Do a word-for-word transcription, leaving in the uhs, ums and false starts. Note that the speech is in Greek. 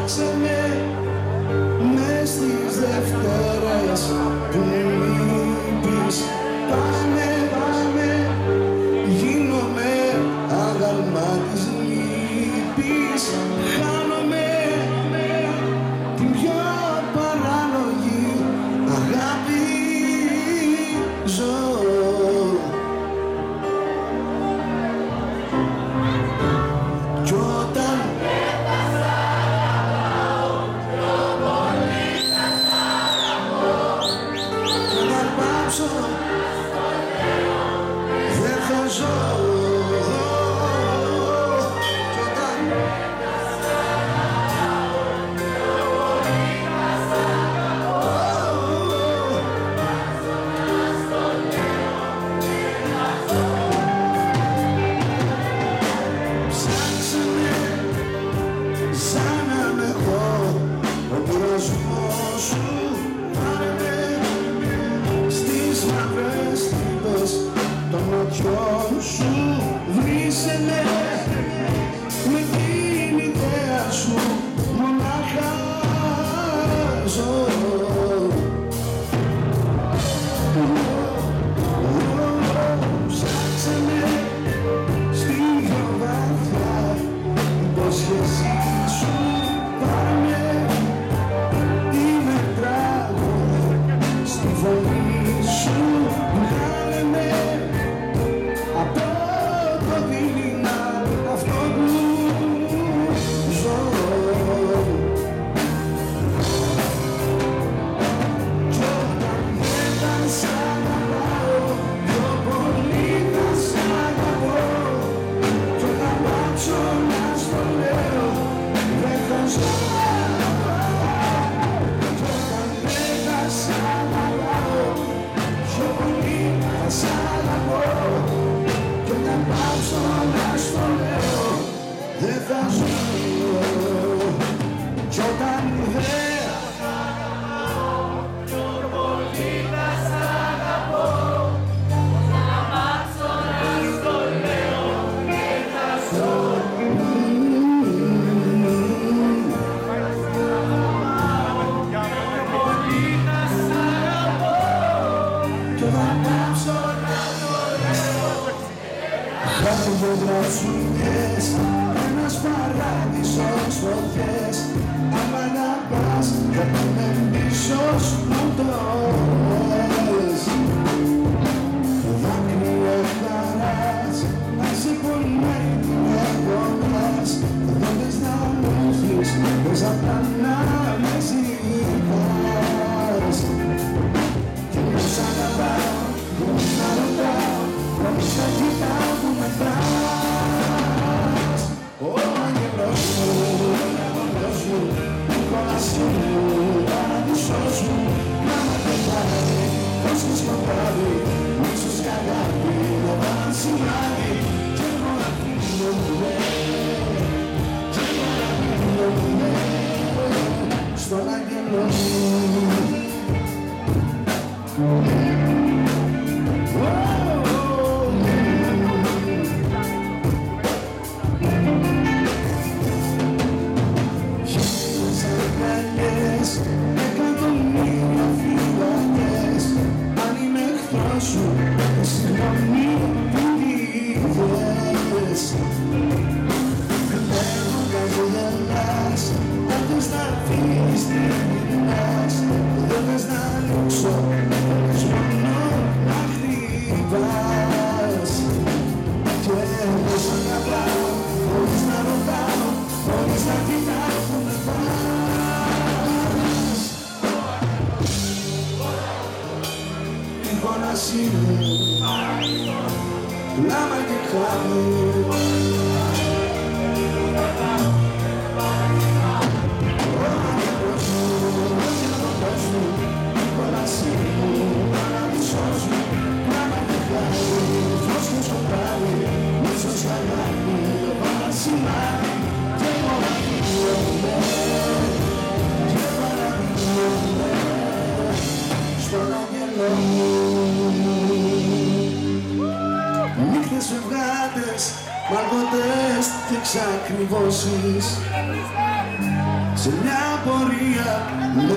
Ψάξε με μες στις Δευτέρες που μου λείπεις. Πάμε, πάμε, γίνομαι άγαλμα της λύπης. Χάνομαι την πιο παράλογη αγάπη ζω. Κι όταν δεν θα ζω. Κι όταν ψάξε με σαν να με εγώ ο πειρασμός σου. Πάρε με στις μαύρες τρύπες των ματιών σου. Βρήσε με με την ιδέα σου μονάχα ζω. Ψάξε με στη πιο βαθιά υπόσχεσή σου. Πάρε με, είμαι τραγούδι στη φωνή σου. Βγάλε με από το δίλημα αυτό που ζω. Κι όταν δεν θα σ' αγαπάω, πιο πολύ θα σ' αγαπώ. Κι όταν πάψω να στο λέω, δεν θα ζω. Κι όταν δεν θα σ' αγαπάω, πιο πολύ θα σ' αγαπώ. Κι όταν πάψω να στο λέω, δεν θα ζω. Κι όταν δεν χαρτογραφίες, ένας παράδεισος φωτιές. Άμα να πας θα πάμε πίσω σου το λες. Δάκρυα χαράς να σε πονάει την αγωνάς. Δεν θες να μου έρθεις, θες απλά να με ζητάς. Και με σ' αγαπάω, χωρίς να ρωτάω, χωρίς να κοιτάω που με τρας. Ο άγγελος μου, ο άγγελος μου, η κόλαση μου, ο παράδεισος μου. Να με πετάει, ως το σκοτάδι, ίσως κι αγάπη να πάνε σημάδι. Κι εγώ να φύγομαι, κι εγώ να φύγομαι, στον άγγελο μου. Εκατομμύρια φυλακές, αν είμαι εχθρός σου, συγγνώμη που δίδες. Βλέπω κάτω γελάς, δεν θες να φύγεις τι γυρνάς. Δεν θες να λήξω, θες μόνο να χτυπάς. Και εγώ σ' αγαπάω, χωρίς να ρωτάω, χωρίς να κοιτάω που με πας. Η κόλαση μου, λάμα και χάμι. Ο άγγελος μου, ο άγγελος μου, η κόλαση μου, ο παράδεισος μου. Λάμα και χάμι, φως και σκοτάδι, ίσως κι αγάπη το παρασημάδι. Κι εγώ να φύγομαι, κι εγώ να φύγομαι, στον άγγελο μου. Νύχτες φευγάτες, μαργωτές και εξακριβώσεις. σε μια πορεία.